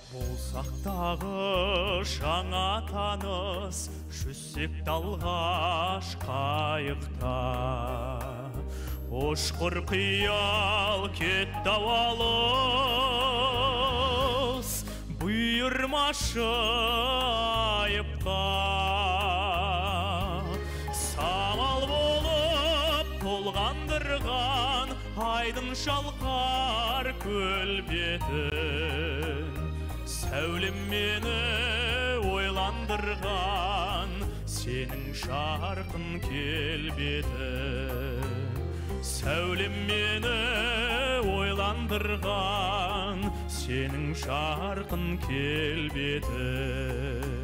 Болсақ дағы жаңа таныс, жүзсек талғаш қайықта. Ұшқыр қиял кетті алыс, бұйырмашы айыпқа. Самал болып толғандырған айдын шалқар көл бетін. Сәулем мені ойландырған сенің жарқын келбеті. Сәулем мені ойландырған сенің жарқын келбеті.